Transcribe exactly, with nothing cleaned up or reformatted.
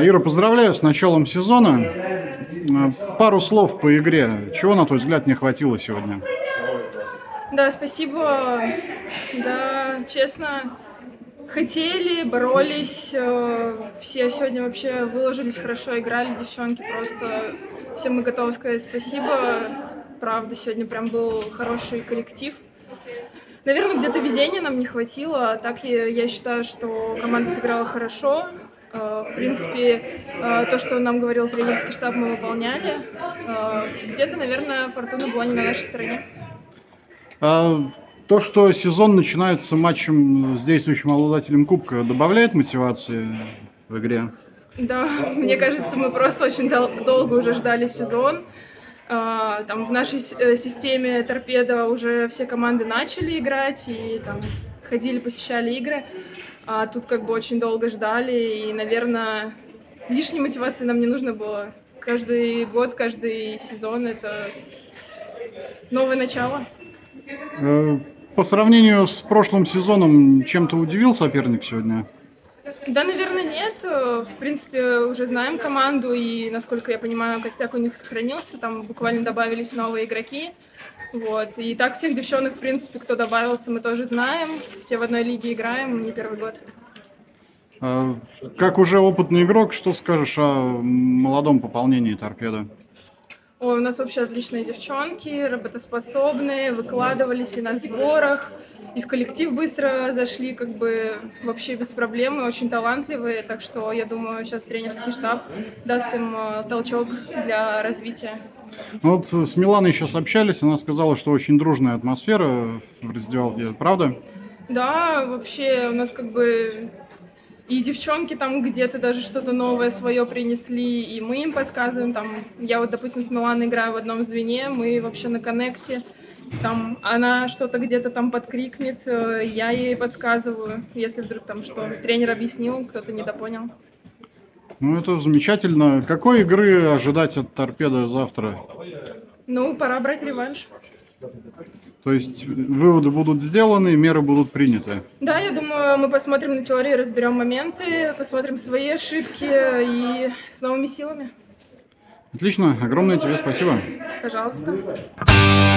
Ира, поздравляю с началом сезона. Пару слов по игре. Чего, на твой взгляд, не хватило сегодня? Да, спасибо. Да, честно, хотели, боролись. Все сегодня вообще выложились, хорошо играли, девчонки. Просто всем мы готовы сказать спасибо. Правда, сегодня прям был хороший коллектив. Наверное, где-то везения нам не хватило. А так я, я считаю, что команда сыграла хорошо. В принципе, то, что нам говорил тренерский штаб, мы выполняли. Где-то, наверное, фортуна была не на нашей стороне. А то, что сезон начинается матчем с действующим обладателем Кубка, добавляет мотивации в игре? Да, мне кажется, мы просто очень дол- долго уже ждали сезон. Там в нашей системе Торпедо уже все команды начали играть и там ходили, посещали игры. А тут как бы очень долго ждали, и, наверное, лишней мотивации нам не нужно было. Каждый год, каждый сезон — это новое начало. По сравнению с прошлым сезоном, чем-то удивил соперник сегодня? Да, наверное, нет. В принципе, уже знаем команду, и, насколько я понимаю, костяк у них сохранился. Там буквально добавились новые игроки. Вот. И так всех девчонок, в принципе, кто добавился, мы тоже знаем. Все в одной лиге играем, не первый год. А, как уже опытный игрок, что скажешь о молодом пополнении Торпедо? Ой, у нас вообще отличные девчонки, работоспособные, выкладывались и на сборах, и в коллектив быстро зашли, как бы вообще без проблем, и очень талантливые. Так что я думаю, сейчас тренерский штаб даст им толчок для развития. Ну вот с Миланой сейчас общались, она сказала, что очень дружная атмосфера в раздевалке, правда? Да, вообще у нас как бы и девчонки там где-то даже что-то новое свое принесли, и мы им подсказываем. Там, я вот, допустим, с Миланой играю в одном звене, мы вообще на коннекте. Там она что-то где-то там подкрикнет, я ей подсказываю, если вдруг там что тренер объяснил, кто-то недопонял. Ну, это замечательно. Какой игры ожидать от Торпедо завтра? Ну, пора брать реванш. То есть выводы будут сделаны, меры будут приняты? Да, я думаю, мы посмотрим на теории, разберем моменты, посмотрим свои ошибки и с новыми силами. Отлично. Огромное тебе спасибо. Пожалуйста.